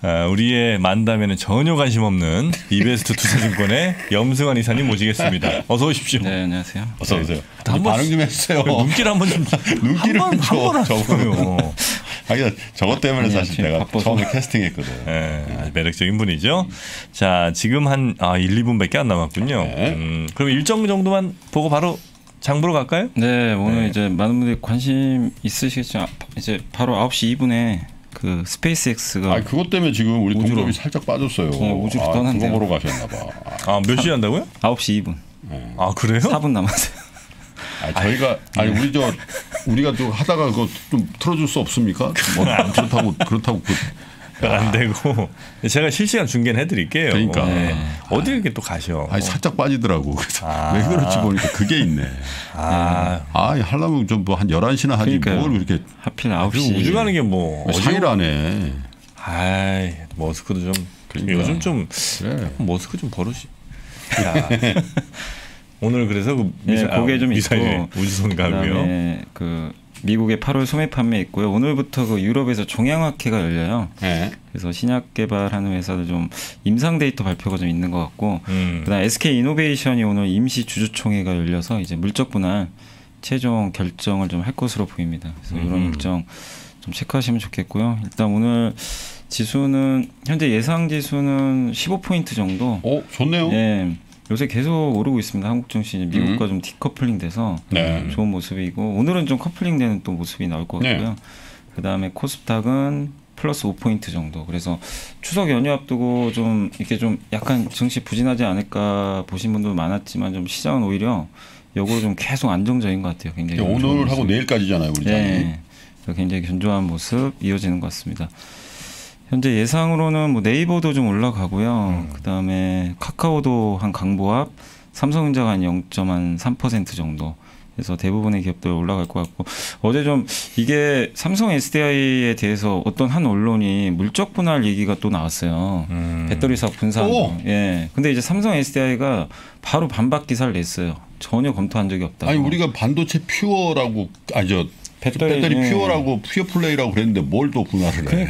우리의 만담에는 전혀 관심 없는 이베스트 투자증권의 염승환 이사님 모시겠습니다. 어서 오십시오. 네, 안녕하세요. 어서 오세요. 반응 좀 해주세요. 눈길 한번 좀 눈길을 좀 줘요. 하긴 저것 때문에 사실 내가 바빠서. 처음에 캐스팅했거든. 네, 아주 매력적인 분이죠. 자, 지금 한 1, 2분밖에 안 남았군요. 네. 그럼 일정 정도만 보고 바로 장 보러 갈까요? 네, 오늘 네. 이제 많은 분들이 관심 있으시겠지만 이제 바로 9시 2분에 그 스페이스X가 그것 때문에 지금 우리 우주로. 동접이 살짝 빠졌어요. 우주로 떠난대요. 그거 보러 가셨나 봐. 몇 시에 한다고요? 9시 2분. 그래요? 4분 남았어요. 저희가 우리가 좀 하다가 그거 좀 틀어줄 수 없습니까? 뭐 그렇다고 안 되고 제가 실시간 중계는 해드릴게요. 그러니까. 네. 어디 이렇게 또 가셔? 살짝 빠지더라고. 그래서 왜 그렇지 보니까 그게 있네. 하려면 좀 뭐 한 11시나 하지 그러니까요. 뭘 그렇게 하필 그리고 9시. 우주 가는 게 뭐 상의를 안 해. 머스크도 좀 그러니까. 요즘 좀 그래. 머스크 좀 버릇이. 야. 오늘 그래서 그 그게 좀 미사일 있고 우주선 가고요. 그다음에 그 미국의 8월 소매 판매 있고요. 오늘부터 그 유럽에서 종양학회가 열려요. 네. 그래서 신약 개발하는 회사들 좀 임상 데이터 발표가 좀 있는 것 같고, 그다음 SK 이노베이션이 오늘 임시 주주총회가 열려서 이제 물적 분할 최종 결정을 좀 할 것으로 보입니다. 그래서 이런 일정 좀 체크하시면 좋겠고요. 일단 오늘 지수는 현재 예상 지수는 15포인트 정도. 좋네요. 예. 요새 계속 오르고 있습니다. 한국 증시 미국과 좀 디커플링 돼서 네. 좋은 모습이고, 오늘은 좀 커플링 되는 또 모습이 나올 것 같고요. 네. 그다음에 코스닥은 플러스 5포인트 정도. 그래서 추석 연휴 앞두고 좀 이렇게 좀 약간 증시 부진하지 않을까 보신 분도 많았지만 좀 시장은 오히려 역으로 좀 계속 안정적인 것 같아요. 굉장히 오늘하고 내일까지잖아요, 우리 장이. 네. 굉장히 견조한 모습 이어지는 것 같습니다. 현재 예상으로는 뭐 네이버도 좀 올라가고요. 그다음에 카카오도 한 강보합, 삼성전자가 한 0.3% 정도. 그래서 대부분의 기업들 올라갈 것 같고, 어제 좀 이게 삼성 SDI에 대해서 어떤 한 언론이 물적 분할 얘기가 또 나왔어요. 배터리 사업 분산. 예. 근데 이제 삼성 SDI가 바로 반박 기사를 냈어요. 전혀 검토한 적이 없다고. 우리가 반도체 퓨어라고 배터리 퓨어라고 퓨어 플레이라고 그랬는데 뭘 또 분할을 해.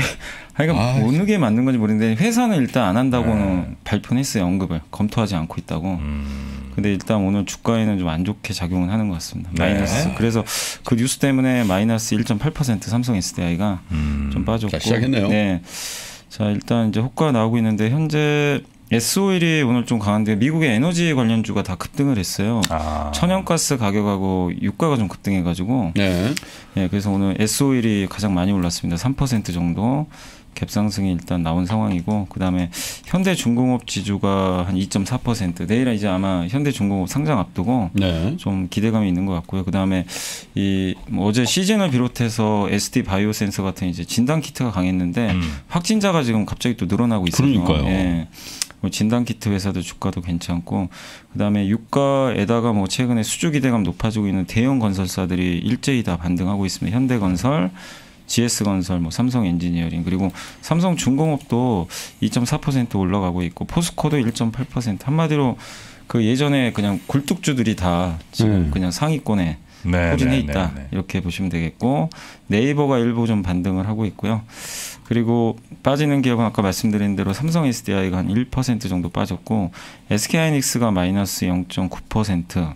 그러니까 어느 게 맞는 건지 모르겠는데 회사는 일단 안 한다고는 발표는 했어요. 언급을 검토하지 않고 있다고. 근데 일단 오늘 주가에는 좀 안 좋게 작용을 하는 것 같습니다. 마이너스. 그래서 그 뉴스 때문에 마이너스 1.8% 삼성 SDI가 좀 빠졌고. 자, 시작했네요. 네. 자, 일단 이제 호가가 나오고 있는데 현재 S-오일이 오늘 좀 강한데 미국의 에너지 관련주가 다 급등을 했어요. 천연가스 가격하고 유가가 좀 급등해가지고. 네. 예, 그래서 오늘 S-오일이 가장 많이 올랐습니다. 3% 정도 갭상승이 일단 나온 상황이고, 그다음에 현대중공업 지주가 한 2.4%. 내일은 이제 아마 현대중공업 상장 앞두고 좀 기대감이 있는 것 같고요. 그다음에 뭐 어제 시즌을 비롯해서 SD 바이오센서 같은 이제 진단 키트가 강했는데 확진자가 지금 갑자기 또 늘어나고 있어요. 그러니까요. 예. 진단 키트 회사들 주가도 괜찮고, 그다음에 유가에다가 뭐 최근에 수주 기대감 높아지고 있는 대형 건설사들이 일제히 다 반등하고 있습니다. 현대건설, GS건설, 뭐 삼성엔지니어링, 그리고 삼성중공업도 2.4% 올라가고 있고, 포스코도 1.8%. 한마디로 그 예전에 그냥 굴뚝주들이 다 지금 그냥 상위권에 포진해 있다. 이렇게 보시면 되겠고, 네이버가 일부 좀 반등을 하고 있고요. 그리고 빠지는 기업은 아까 말씀드린 대로 삼성 SDI가 한 1% 정도 빠졌고, SK하이닉스가 마이너스 0.9%,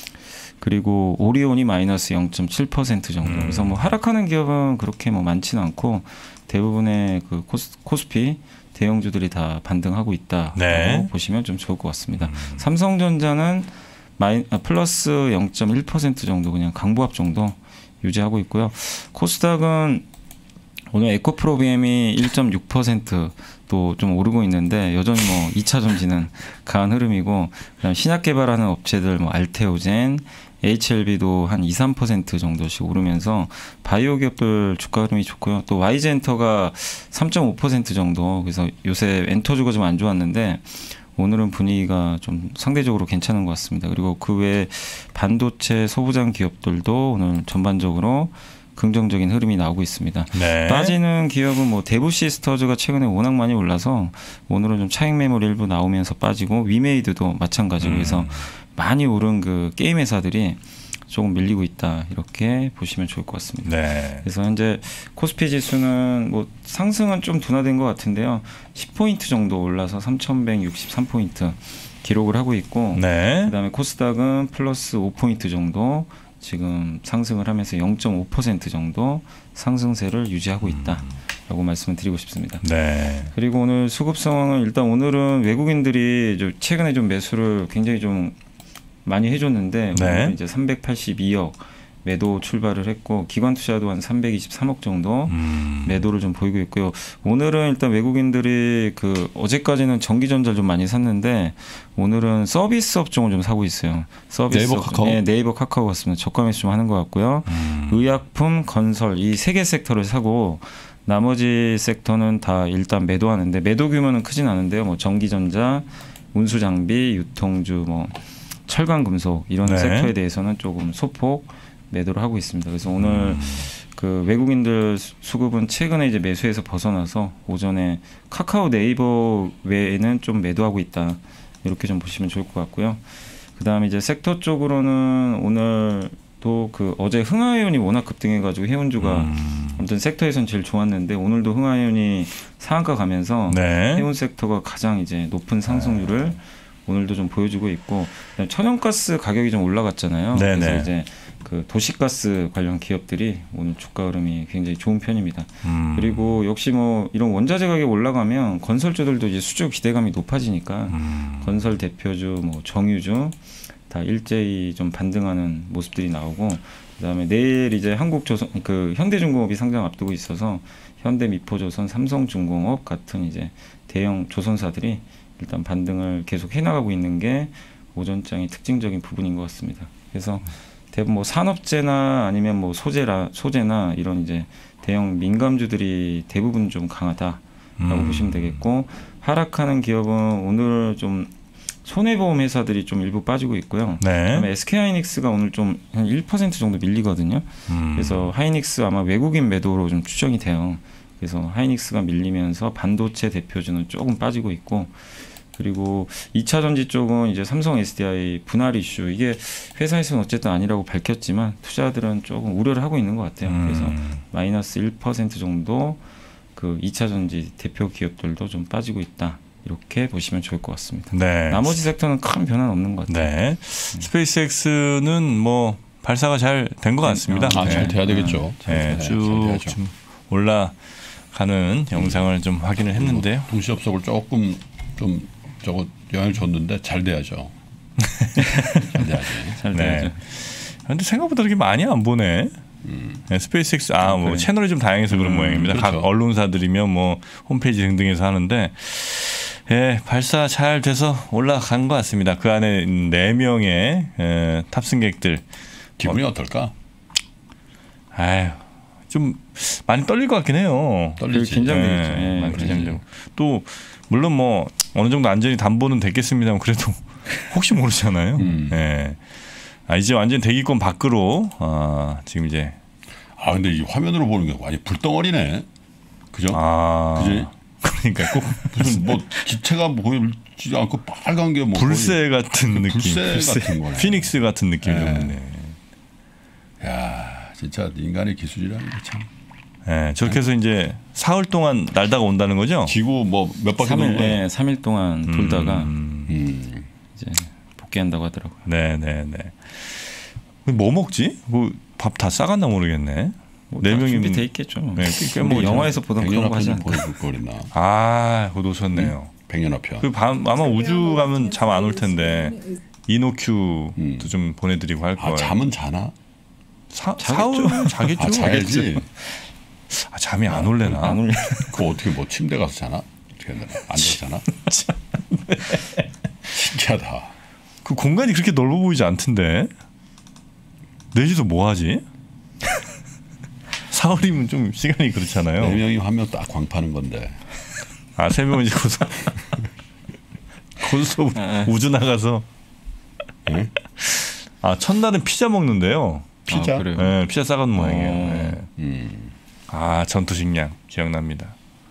그리고 오리온이 마이너스 0.7% 정도. 그래서 뭐 하락하는 기업은 그렇게 뭐 많지는 않고, 대부분의 그 코스피 대형주들이 다 반등하고 있다고 보시면 좀 좋을 것 같습니다. 삼성전자는 플러스 0.1% 정도, 그냥 강보합 정도 유지하고 있고요. 코스닥은 오늘 에코프로비엠이 1.6% 또 좀 오르고 있는데 여전히 뭐 2차 전지는 강한 흐름이고, 그다음 신약 개발하는 업체들 뭐 알테오젠, HLB도 한 2, 3% 정도씩 오르면서 바이오 기업들 주가 흐름이 좋고요. 또 YG엔터가 3.5% 정도. 그래서 요새 엔터주가 좀 안 좋았는데 오늘은 분위기가 좀 상대적으로 괜찮은 것 같습니다. 그리고 그 외에 반도체 소부장 기업들도 오늘 전반적으로 긍정적인 흐름이 나오고 있습니다. 빠지는 기업은 뭐 대부시스터즈가 최근에 워낙 많이 올라서 오늘은 좀 차익 매물 일부 나오면서 빠지고, 위메이드도 마찬가지로 해서 많이 오른 그 게임 회사들이 조금 밀리고 있다 이렇게 보시면 좋을 것 같습니다. 네. 그래서 현재 코스피 지수는 뭐 상승은 좀 둔화된 것 같은데요. 10포인트 정도 올라서 3,163포인트 기록을 하고 있고 네. 그다음에 코스닥은 플러스 5포인트 정도 지금 상승을 하면서 0.5% 정도 상승세를 유지하고 있다라고 말씀을 드리고 싶습니다. 네. 그리고 오늘 수급 상황은 일단 오늘은 외국인들이 좀 최근에 좀 매수를 굉장히 좀 많이 해줬는데 네. 오늘 이제 382억 매도 출발을 했고 기관 투자도 한 323억 정도 매도를 좀 보이고 있고요. 오늘은 일단 외국인들이 그 어제까지는 전기전자를 좀 많이 샀는데 오늘은 서비스 업종을 좀 사고 있어요. 서비스 네이버 카카오? 네, 네이버 카카오 같습니다. 저가 매수 좀 하는 것 같고요. 의약품, 건설 이 세 개 섹터를 사고 나머지 섹터는 다 일단 매도하는데 매도 규모는 크진 않은데요. 뭐 전기전자, 운수장비, 유통주, 뭐 철강금속 이런 네. 섹터에 대해서는 조금 소폭 매도를 하고 있습니다. 그래서 오늘 그 외국인들 수급은 최근에 이제 매수에서 벗어나서 오전에 카카오 네이버 외에는 좀 매도하고 있다. 이렇게 좀 보시면 좋을 것 같고요. 그다음에 이제 섹터 쪽으로는 오늘도 그 어제 흥하해운이 워낙 급등해가지고 해운주가 아무튼 섹터에선 제일 좋았는데 오늘도 흥하해운이 상한가 가면서 네. 해운 섹터가 가장 이제 높은 상승률을 오늘도 좀 보여주고 있고 그다음에 천연가스 가격이 좀 올라갔잖아요. 네네. 그래서 이제 그 도시가스 관련 기업들이 오늘 주가 흐름이 굉장히 좋은 편입니다. 그리고 역시 뭐 이런 원자재 가격이 올라가면 건설주들도 이제 수주 기대감이 높아지니까 건설 대표주, 뭐 정유주 다 일제히 좀 반등하는 모습들이 나오고 그다음에 내일 이제 한국조선 그 현대중공업이 상장 앞두고 있어서 현대미포조선, 삼성중공업 같은 이제 대형 조선사들이 일단 반등을 계속 해나가고 있는 게 오전장의 특징적인 부분인 것 같습니다. 그래서 대부분 뭐 산업재나 아니면 뭐 소재나 이런 이제 대형 민감주들이 대부분 좀 강하다라고 보시면 되겠고 하락하는 기업은 오늘 좀 손해보험 회사들이 좀 일부 빠지고 있고요. 네. 그다음에 SK하이닉스가 오늘 좀 한 1% 정도 밀리거든요. 그래서 하이닉스 아마 외국인 매도로 좀 추정이 돼요. 그래서 하이닉스가 밀리면서 반도체 대표주는 조금 빠지고 있고 그리고 2차 전지 쪽은 이제 삼성 SDI 분할 이슈 이게 회사에서는 어쨌든 아니라고 밝혔지만 투자들은 조금 우려를 하고 있는 것 같아요. 그래서 마이너스 1% 정도 그 2차 전지 대표 기업들도 좀 빠지고 있다. 이렇게 보시면 좋을 것 같습니다. 네. 나머지 섹터는 큰 변화는 없는 것 같아요. 네. 스페이스X는 뭐 발사가 잘 된 것 같습니다. 잘 돼야 되겠죠. 네. 잘 쭉 돼야죠. 좀 올라가는 영상을 좀 확인을 했는데요. 동시접속을 조금 좀 저거 영향을 줬는데 잘 돼야죠. 잘 돼야죠. 잘 네. 돼야죠. 근데 생각보다 그렇게 많이 안 보네. 네, 스페이스X 뭐 그래. 채널이 좀 다양해서 그런 모양입니다. 그렇죠. 각 언론사들이며 뭐 홈페이지 등등에서 하는데 예, 발사 잘 돼서 올라간 것 같습니다. 그 안에 4명의 탑승객들 기분이 어떨까? 아유 좀 많이 떨릴 것 같긴 해요. 떨리지. 긴장되겠죠. 네, 예, 많이 그렇죠. 긴장되고 또 물론 뭐 어느 정도 안전이 담보는 됐겠습니다만 그래도 혹시 모르잖아요. 예. 이제 완전 대기권 밖으로 지금 이제 근데 이 화면으로 보는 게 완전 불덩어리네. 그죠? 그지? 그러니까 꼭 무슨 뭐 기체가 보이지 않고 빨간 게 뭐 불새 같은 느낌. 불새 같은 거네. 피닉스 같은 느낌 좀 네. 있네. 야, 진짜 인간의 기술이라는 게 참. 예, 저렇게 해서 이제 사흘 동안 날다가 온다는 거죠? 지구 뭐 몇 바퀴 도는 3일, 거예요? 네, 3일 동안 돌다가 음. 이제 복귀한다고 하더라고요. 네. 뭐 먹지? 밥 다 싸갔나 모르겠네. 네 네 명이면- 준비돼 있겠죠. 네, 꽤 우리 먹었잖아요. 영화에서 보던 그런 거 하지 백년아편 않나. 보여줄 거 그랬나? 그거 놓쳤네요. 백년아편. 그 밤 아마 우주 가면 잠 안 올 텐데 이노큐도 좀 보내드리고 할 거예요. 잠은 자나? 사흘 자겠죠. 자겠지. 잠이 안 올래나? 안 올려. 그거 어떻게 뭐 침대 가서 자나? 어떻게 되나? 앉아서 자나? 신기하다. 그 공간이 그렇게 넓어 보이지 않던데. 내지도 뭐 하지? 사흘이면 좀 시간이 그렇잖아요. 4명이 한 명 딱 광파는 건데. 3명은 이제 고소 우주 나가서. 응? 첫날은 피자 먹는데요. 피자? 그래요? 네, 피자 싸가는 모양이에요. 네. 음. 전투식량 기억납니다.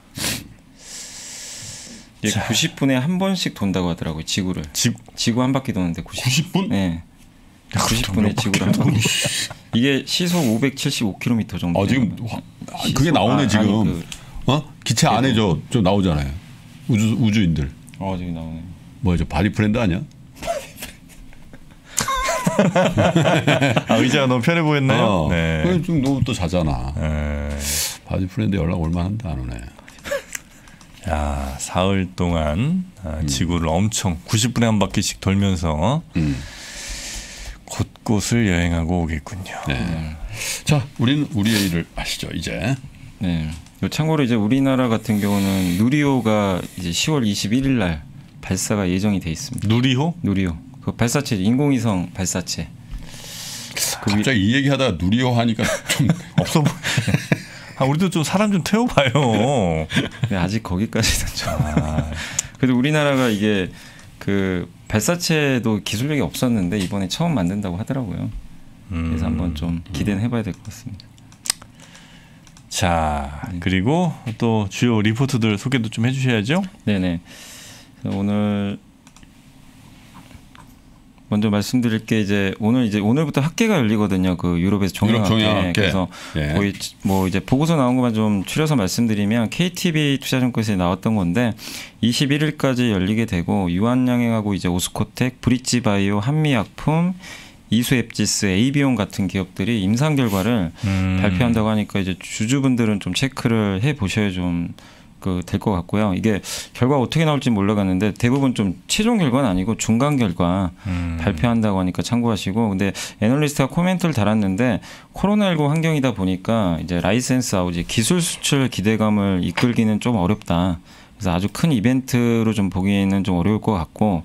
이게 90분에 한 번씩 돈다고 하더라고요. 지구를. 지구 한 바퀴 도는데 90분? 네. 90분의 지구를 한 바퀴. 이게 시속 575km 정도. 지금 그게 나오네 지금. 기체 안에 저 나오잖아요. 우주인들. 지금 나오네. 뭐야 저 바디 프렌드 아니야? 의자가 너무 편해 보였나요? 네. 그래 좀 너무 또 자잖아. 바디 프렌드 연락 올만한데 안 오네. 야, 사흘 동안 지구를 엄청 90분에 한 바퀴씩 돌면서 곳곳을 여행하고 오겠군요. 네. 자, 우리는 우리의 일을 아시죠 이제. 네. 참고로 이제 우리나라 같은 경우는 누리호가 이제 10월 21일 날 발사가 예정이 돼 있습니다. 누리호? 누리호. 그 발사체 인공위성 발사체. 갑자기 이 얘기하다가 누리호 하니까 좀 없어 보여. 우리도 좀 사람 좀 태워봐요. 네, 아직 거기까지는 좀. 그래도 우리나라가 이게 그 발사체도 기술력이 없었는데 이번에 처음 만든다고 하더라고요. 그래서 한번 좀 기대는 해봐야 될 것 같습니다. 자, 그리고 또 주요 리포트들 소개도 좀 해주셔야죠. 네네. 오늘 먼저 말씀드릴 게 이제 오늘부터 학계가 열리거든요. 그 유럽에서 종합학계. 그래서 거의 뭐 이제 보고서 나온 것만 좀 추려서 말씀드리면 KTB 투자증권에서 나왔던 건데 21일까지 열리게 되고 유한양행하고 이제 오스코텍, 브릿지바이오, 한미약품, 이수앱지스, 에이비온 같은 기업들이 임상 결과를 발표한다고 하니까 이제 주주분들은 좀 체크를 해 보셔야 좀 될 것 같고요. 이게 결과 어떻게 나올지 몰라갔는데 대부분 좀 최종 결과는 아니고 중간 결과 발표한다고 하니까 참고하시고, 근데 애널리스트가 코멘트를 달았는데 코로나19 환경이다 보니까 이제 라이센스 아웃, 기술 수출 기대감을 이끌기는 좀 어렵다. 그래서 아주 큰 이벤트로 좀 보기에는 좀 어려울 것 같고,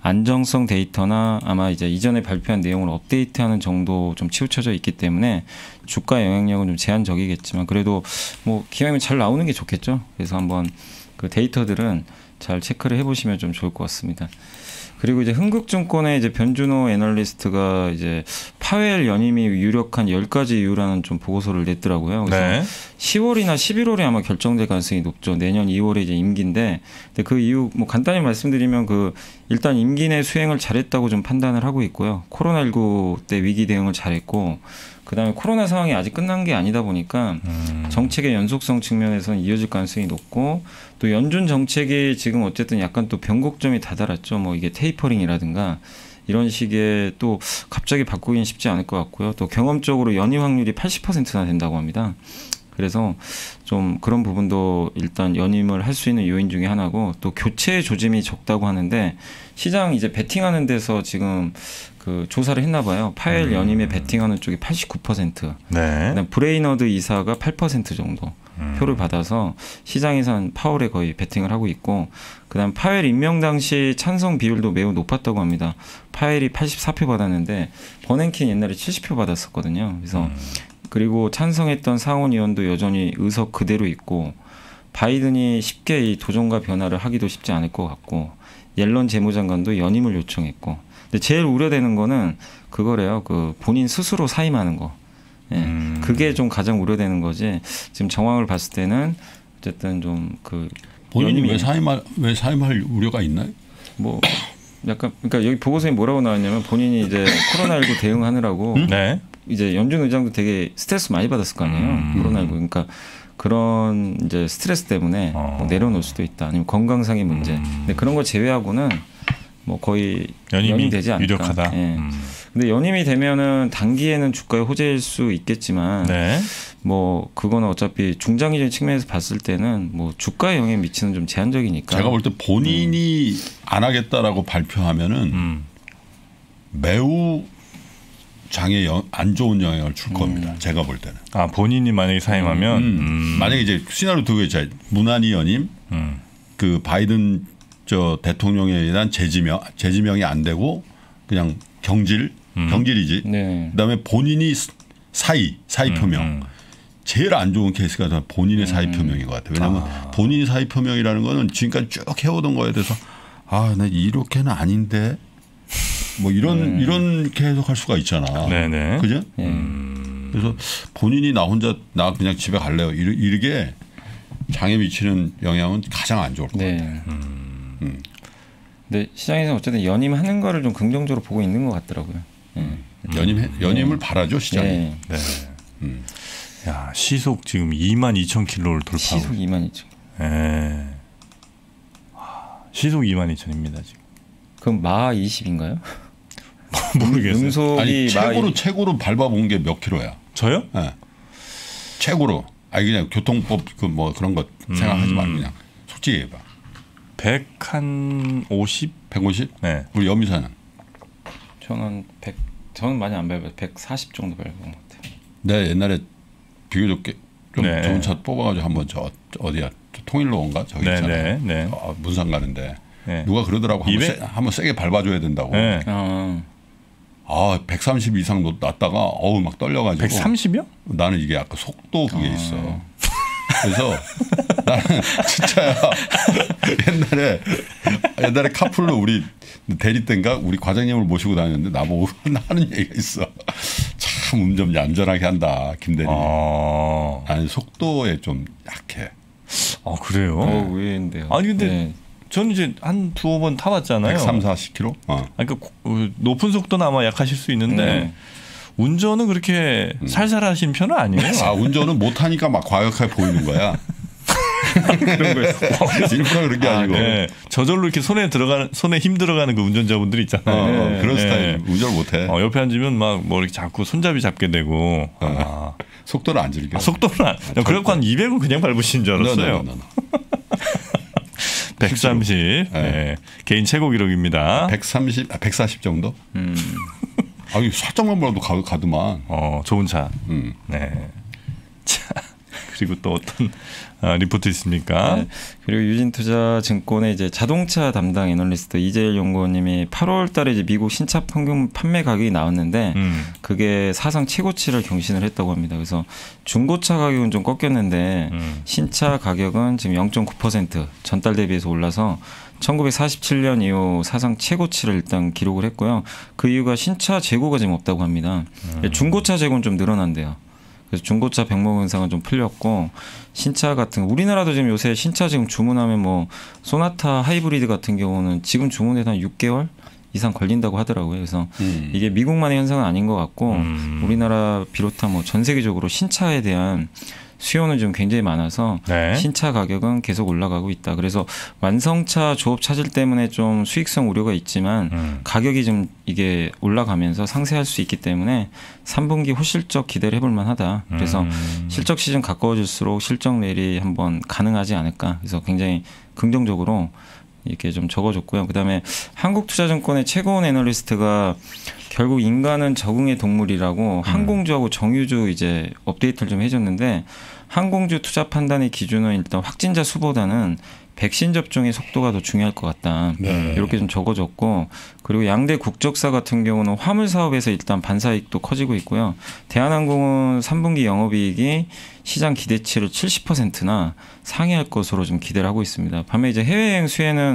안정성 데이터나 아마 이제 이전에 발표한 내용을 업데이트하는 정도 좀 치우쳐져 있기 때문에 주가 영향력은 좀 제한적이겠지만 그래도 뭐 기왕이면 잘 나오는 게 좋겠죠. 그래서 한번 그 데이터들은 잘 체크를 해보시면 좀 좋을 것 같습니다. 그리고 이제 흥국증권의 이제 변준호 애널리스트가 이제 파웰 연임이 유력한 10가지 이유라는 좀 보고서를 냈더라고요. 그래서 10월이나 11월에 아마 결정될 가능성이 높죠. 내년 2월에 이제 임기인데, 근데 그 이유 뭐 간단히 말씀드리면 일단 임기 내 수행을 잘했다고 좀 판단을 하고 있고요. 코로나19 때 위기 대응을 잘했고, 그다음에 코로나 상황이 아직 끝난 게 아니다 보니까 정책의 연속성 측면에서는 이어질 가능성이 높고, 또 연준 정책이 지금 어쨌든 약간 또 변곡점이 다다랐죠. 뭐 이게 테이퍼링이라든가 이런 식의 또 갑자기 바꾸긴 쉽지 않을 것 같고요. 또 경험적으로 연임 확률이 80%나 된다고 합니다. 그래서 좀 그런 부분도 일단 연임을 할 수 있는 요인 중에 하나고, 또 교체 조짐이 적다고 하는데 시장 이제 베팅하는 데서 지금 그 조사를 했나 봐요. 파웰 연임에 베팅하는 쪽이 89%. 그다음 브레이너드 이사가 8% 정도 표를 받아서 시장에서는 파월에 거의 베팅을 하고 있고, 그다음 파웰 임명 당시 찬성 비율도 매우 높았다고 합니다. 파웰이 84표 받았는데 버냉킨 옛날에 70표 받았었거든요. 그래서 그리고 찬성했던 상원 의원도 여전히 의석 그대로 있고, 바이든이 쉽게 이 도전과 변화를 하기도 쉽지 않을 것 같고, 옐런 재무장관도 연임을 요청했고, 근데 제일 우려되는 거는 그거래요. 그 본인 스스로 사임하는 거. 그게 좀 가장 우려되는 거지. 지금 정황을 봤을 때는 어쨌든 좀 그 본인이 왜 사임할 우려가 있나요? 뭐 약간 그러니까 여기 보고서에 뭐라고 나왔냐면 본인이 이제 코로나19 대응하느라고 이제 연준 의장도 되게 스트레스 많이 받았을 거 아니에요. 코로나19. 그러니까 그런 이제 스트레스 때문에 뭐 내려놓을 수도 있다. 아니면 건강상의 문제. 근데 그런 거 제외하고는 뭐 거의 연임이 되지 않을까. 유력하다. 근데 연임이 되면은 단기에는 주가에 호재일 수 있겠지만 뭐 그거는 어차피 중장기적인 측면에서 봤을 때는 뭐 주가에 영향 미치는 좀 제한적이니까. 제가 볼 때 본인이 안 하겠다라고 발표하면은 매우 장에 안 좋은 영향을 줄 겁니다. 제가 볼 때는. 본인이 만약에 사임하면 만약에 이제 시나리오 두 개, 무난히 연임, 그 바이든 대통령에 대한 재지명이 안 되고 그냥 경질이지. 그다음에 본인이 사의 표명. 제일 안 좋은 케이스가 본인의 사의 표명인 것 같아요. 왜냐하면 본인이 사의 표명이라는 거는 지금까지 쭉 해오던 거에 대해서 나 이렇게는 아닌데 뭐 이렇게 해석할 수가 있잖아. 그죠? 그래서 본인이 나 그냥 집에 갈래요. 이게 장에 미치는 영향은 가장 안 좋을 것 같아요. 근데 시장에서 어쨌든 연임하는 거를 좀 긍정적으로 보고 있는 것 같더라고요. 연임을 바라죠 시장이. 네. 네. 야 시속 지금 22,000km를 돌파하고. 시속 22,000. 예. 시속 22,000입니다 지금. 그럼 마 20인가요? 모르겠어요. 음속이 아니 최고로 밟아본 게 몇 킬로야? 저요? 네. 최고로. 아니 그냥 교통법 그 뭐 그런 거 생각하지 말고 그냥 솔직히 해봐. 150? 150? 네. 우리 여미사는? 저는 저는 많이 안 밟아요. 140 정도 밟은 것 같아요. 내 옛날에 비교적 좀 네. 좋은 차 뽑아가지고 한번 저 어디야 통일로인가 저기 네, 있잖아요. 네, 네. 문산 가는데 네. 누가 그러더라고 한번 세게 밟아줘야 된다고. 네. 130 이상 났다가 어우 막 떨려가지고. 130이요? 나는 이게 아까 속도 그게 있어. 그래서 나는 진짜야. 옛날에 카풀로 우리 대리 때인가 우리 과장님을 모시고 다녔는데 나보고 하는 얘기가 있어. 참 운전 얌전하게 한다 김 대리. 아니 속도에 좀 약해. 그래요? 의외인데요. 아니 근데 네. 저는 이제 한 두어 번 타봤잖아요. 130, 140km? 그러니까 높은 속도는 아마 약하실 수 있는데 운전은 그렇게 살살하신 편은 아니에요. 운전은 못하니까 막 과격하게 보이는 거야. 그런 거였어요. 일부러 그런 게 아니고. 네. 저절로 이렇게 손에 힘 들어가는 그 운전자분들 있잖아요. 그런 스타일 운전을 못해. 옆에 앉으면 막 뭐 이렇게 자꾸 손잡이 잡게 되고. 속도를 안 줄이게. 속도는 그래갖고 한 200은 그냥 밟으신 줄 알았어요. 130 네. 개인 최고 기록입니다. 140 정도? 살짝만 몰라도 가더만. 좋은 차. 네. 자, 그리고 또 어떤 리포트 있습니까? 네. 그리고 유진투자증권의 이제 자동차 담당 애널리스트 이재일 연구원님이 8월달에 이제 미국 신차 평균 판매 가격이 나왔는데 그게 사상 최고치를 경신을 했다고 합니다. 그래서 중고차 가격은 좀 꺾였는데 신차 가격은 지금 0.9% 전달 대비해서 올라서 1947년 이후 사상 최고치를 일단 기록을 했고요. 그 이유가 신차 재고가 지금 없다고 합니다. 중고차 재고는 좀 늘어난대요. 그래서 중고차 병목 현상은 좀 풀렸고 신차 같은 우리나라도 지금 요새 신차 지금 주문하면 뭐 소나타 하이브리드 같은 경우는 지금 주문해서 한 6개월 이상 걸린다고 하더라고요. 그래서 이게 미국만의 현상은 아닌 것 같고 우리나라 비롯한 뭐 전 세계적으로 신차에 대한 수요는 좀 굉장히 많아서 네. 신차 가격은 계속 올라가고 있다. 그래서 완성차 조업 차질 때문에 좀 수익성 우려가 있지만 가격이 좀 이게 올라가면서 상쇄할 수 있기 때문에 3분기 호실적 기대를 해볼 만하다. 그래서 실적 시즌 가까워질수록 실적 랠이 한번 가능하지 않을까. 그래서 굉장히 긍정적으로 이렇게 좀 적어줬고요. 그다음에 한국투자증권의 최고원 애널리스트가 결국 인간은 적응의 동물이라고 항공주하고 정유주 이제 업데이트를 좀 해줬는데 항공주 투자 판단의 기준은 일단 확진자 수보다는 백신 접종의 속도가 더 중요할 것 같다. 네. 이렇게 좀 적어줬고 그리고 양대 국적사 같은 경우는 화물 사업에서 일단 반사이익도 커지고 있고요. 대한항공은 3분기 영업이익이 시장 기대치를 70%나 상회할 것으로 좀 기대를 하고 있습니다. 반면 이제 해외여행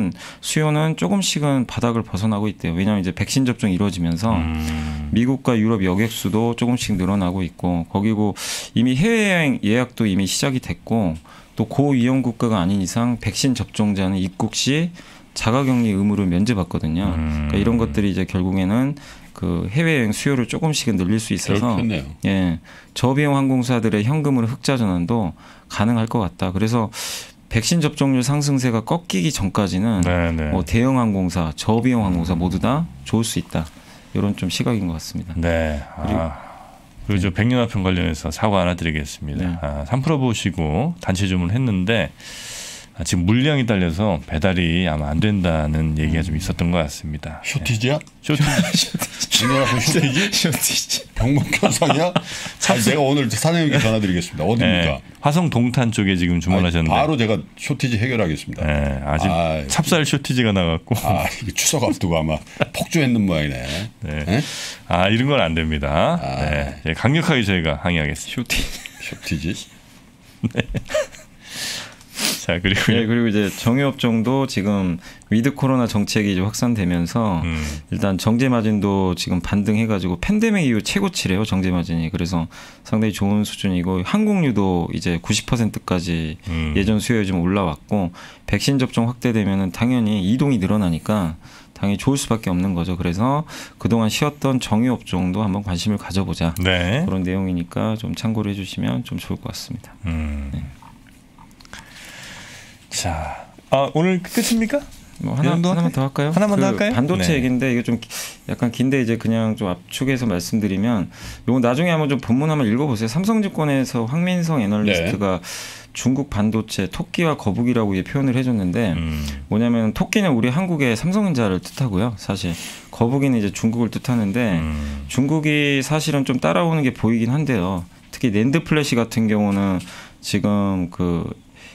수요는 조금씩은 바닥을 벗어나고 있대요. 왜냐하면 이제 백신 접종이 이루어지면서 미국과 유럽 여객수도 조금씩 늘어나고 있고 거기고 이미 해외여행 예약도 이미 시작이 됐고 또 고위험 국가가 아닌 이상 백신 접종자는 입국 시 자가격리 의무를 면제받거든요. 그러니까 이런 것들이 이제 결국에는 그 해외여행 수요를 조금씩은 늘릴 수 있어서 예, 저비용 항공사들의 현금으로 흑자 전환도 가능할 것 같다. 그래서 백신 접종률 상승세가 꺾이기 전까지는 네네. 뭐 대형 항공사, 저비용 항공사 모두 다 좋을 수 있다. 이런 좀 시각인 것 같습니다. 네. 그리고 저 백년화평 관련해서 사과 하나 드리겠습니다. 네. 3% 보시고 단체 주문을 했는데 지금 물량이 딸려서 배달이 아마 안 된다는 얘기가 좀 있었던 것 같습니다. 쇼티지야? 쇼티지? 쇼티지? 병목 현상이야? 내가 오늘 사장님께 전화드리겠습니다. 어디입니까? 네, 화성 동탄 쪽에 지금 주문하셨는데 바로 제가 쇼티지 해결하겠습니다. 네, 아직 찹쌀 쇼티지가 나갔고 이게 추석 앞두고 아마 폭주했는 모양이네. 네. 네? 이런 건 안 됩니다. 네. 강력하게 저희가 항의하겠습니다. 쇼티지? 네. 자, 그리고 이제 정유업종도 지금 위드 코로나 정책이 이제 확산되면서 일단 정제 마진도 지금 반등해가지고 팬데믹 이후 최고치래요, 정제 마진이. 그래서 상당히 좋은 수준이고 항공유도 이제 90%까지 예전 수요에 좀 올라왔고 백신 접종 확대되면은 당연히 이동이 늘어나니까 당연히 좋을 수밖에 없는 거죠. 그래서 그동안 쉬었던 정유업종도 한번 관심을 가져보자. 네. 그런 내용이니까 좀 참고를 해주시면 좀 좋을 것 같습니다. 네. 자, 오늘 끝입니까? 뭐 하나만 더 할까요? 하나만 더 할까요? 반도체 네. 얘기인데 이게 좀 약간 긴데 이제 그냥 좀 압축해서 말씀드리면 이거 나중에 한번 좀 본문 한번 읽어보세요. 삼성증권에서 황민성 애널리스트가 중국 반도체 토끼와 거북이라고 표현을 해줬는데 뭐냐면 토끼는 우리 한국의 삼성전자를 뜻하고요. 사실 거북이는 이제 중국을 뜻하는데 중국이 사실은 좀 따라오는 게 보이긴 한데요. 특히 낸드 플래시 같은 경우는 지금 그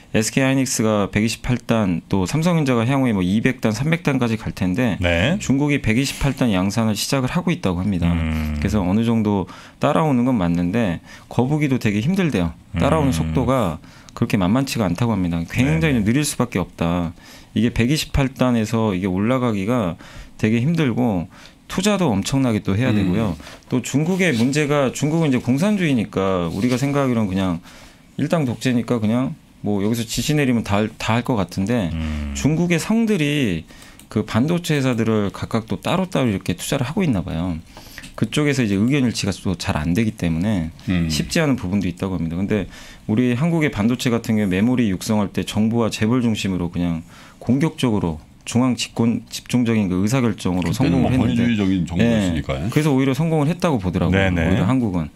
SK하이닉스가 128단 또 삼성전자가 향후에 뭐 200단, 300단까지 갈 텐데 네. 중국이 128단 양산을 시작을 하고 있다고 합니다. 그래서 어느 정도 따라오는 건 맞는데 거북이도 되게 힘들대요. 따라오는 속도가 그렇게 만만치가 않다고 합니다. 굉장히 느릴 수밖에 없다. 이게 128단에서 이게 올라가기가 되게 힘들고 투자도 엄청나게 또 해야 되고요. 또 중국의 문제가 중국은 이제 공산주의니까 우리가 생각하기로는 그냥 일당 독재니까 그냥 뭐 여기서 지시 내리면 다 할 것 같은데 중국의 성들이 그 반도체 회사들을 각각 또 따로따로 이렇게 투자를 하고 있나 봐요. 그쪽에서 이제 의견 일치가 또 잘 안 되기 때문에 쉽지 않은 부분도 있다고 합니다. 근데 우리 한국의 반도체 같은 경우에 메모리 육성할 때 정부와 재벌 중심으로 그냥 공격적으로 중앙 집중적인 그 의사결정으로 성공을 했는데 권위주의적인 정부였으니까요. 그래서 오히려 성공을 했다고 보더라고요. 네네. 오히려 한국은.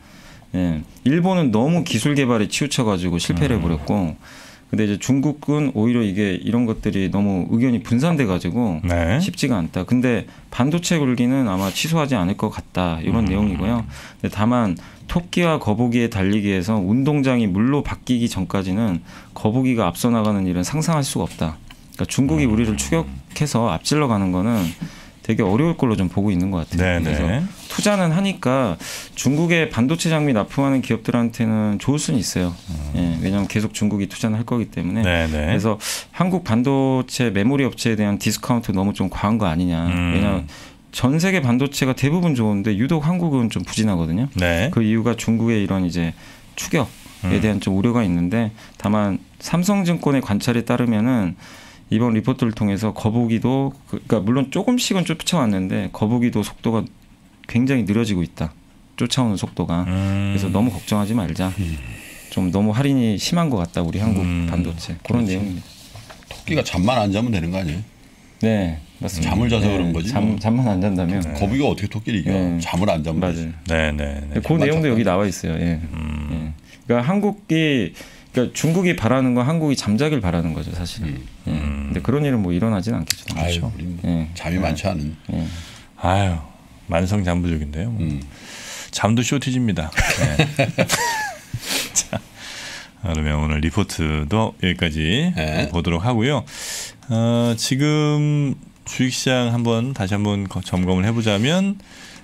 일본은 너무 기술 개발에 치우쳐가지고 실패를 해버렸고, 근데 이제 중국은 오히려 이게 이런 것들이 너무 의견이 분산돼가지고 네. 쉽지가 않다. 근데 반도체 굴기는 아마 취소하지 않을 것 같다. 이런 내용이고요. 근데 다만 토끼와 거북이에 달리기에서 운동장이 물로 바뀌기 전까지는 거북이가 앞서 나가는 일은 상상할 수가 없다. 그러니까 중국이 우리를 추격해서 앞질러 가는 거는 되게 어려울 걸로 좀 보고 있는 것 같아요. 네네. 그래서 투자는 하니까 중국의 반도체 장비 납품하는 기업들한테는 좋을 수는 있어요. 왜냐하면 계속 중국이 투자는 할 거기 때문에. 네네. 그래서 한국 반도체 메모리 업체에 대한 디스카운트 너무 좀 과한 거 아니냐. 왜냐하면 전 세계 반도체가 대부분 좋은데 유독 한국은 좀 부진하거든요. 네. 그 이유가 중국의 이런 이제 추격에 대한 좀 우려가 있는데 다만 삼성증권의 관찰에 따르면은 이번 리포트를 통해서 거북이도 그러니까 물론 조금씩은 쫓아왔는데 거북이도 속도가 굉장히 느려지고 있다. 쫓아오는 속도가. 그래서 너무 걱정하지 말자. 좀 너무 할인이 심한 것 같다. 우리 한국 반도체. 그런 내용입니다. 토끼가 잠만 안 자면 되는 거 아니에요? 네. 맞습니다. 잠을 자서 그런 거지. 잠만 안 잔다면. 거북이가 어떻게 토끼를 이겨? 잠을 안 자면 맞아요. 되지. 네네. 그 내용도 여기 나와 있어요. 그러니까 그러니까 중국이 바라는 건 한국이 잠자길 바라는 거죠, 사실은. 근데 그런 일은 뭐 일어나지는 않겠죠. 아유, 우리 뭐 잠이 많지 않은. 아유, 만성잠부족인데요. 잠도 쇼티지입니다. 네. 자, 그러면 오늘 리포트도 여기까지 보도록 하고요. 지금 주식시장 다시 한번 점검을 해보자면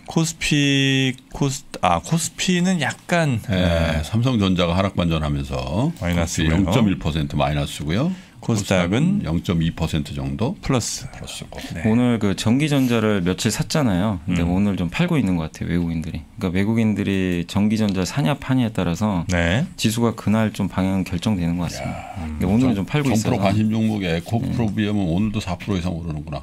코스피는 약간 삼성전자가 하락 반전하면서 마이너스고요. 0.1% 마이너스고요. 코스닥은 0.2% 정도 플러스고. 네. 오늘 그 전기전자를 며칠 샀잖아요. 근데 오늘 좀 팔고 있는 것 같아요, 외국인들이. 그러니까 외국인들이 전기전자 사냐 파냐에 따라서 지수가 그날 좀 방향 결정되는 것 같습니다. 근데 오늘은 좀 팔고 있어서. 정프로 관심 종목에 에코프로비엠은 오늘도 4% 이상 오르는구나.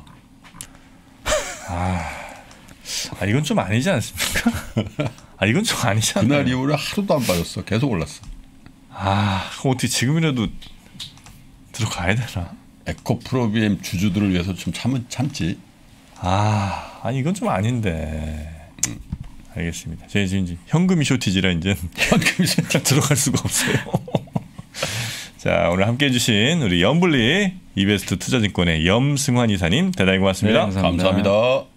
이건 좀 아니지 않습니까? 이건 좀 아니잖아요. 그날 이후로 하루도 안 빠졌어. 계속 올랐어. 그럼 어떻게 지금이라도 들어가야 되나? 에코프로비엠 주주들을 위해서 좀 참지. 이건 좀 아닌데. 알겠습니다. 제가 지금 현금이 쇼티지라 이제 들어갈 수가 없어요. 자, 오늘 함께해 주신 우리 염블리 이베스트 투자증권의 염승환 이사님 대단히 고맙습니다. 네, 감사합니다.